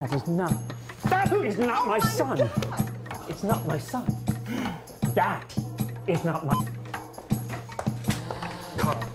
That is not... That is not my son! It's not my son. That is not my...